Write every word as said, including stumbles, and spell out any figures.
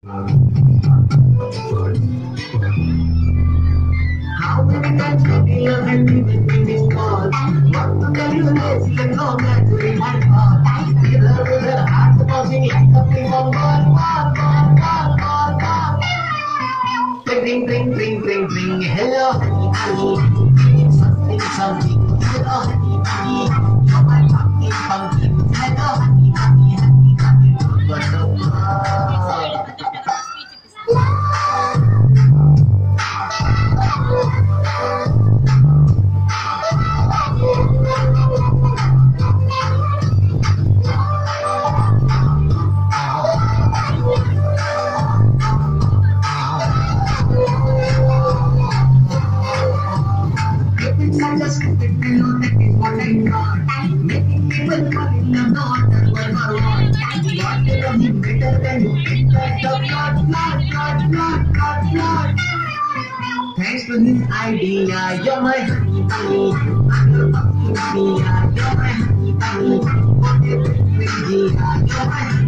How many times have you ever given me this call? What to tell you next? Let's go back to the high call. Either with her heart buzzing like a ping pong ball, ball, ball, ball, ball, ball. Ring, ring, ring, ring, ring. Hello, honey, honey. Something, something. Hello, honey, honey. You're my pumpkin, pumpkin. Hello, honey, honey, honey, honey. But no, just stupid below that is what I thought. Making people fall in love, no other word or what. What they love you better than you think that the blood, blood, blood, blood, blood, blood. Thanks for this idea, you're my honey bunny. I'm your pumpkin pia, you're my honey bunny. What a big idea, you're my honey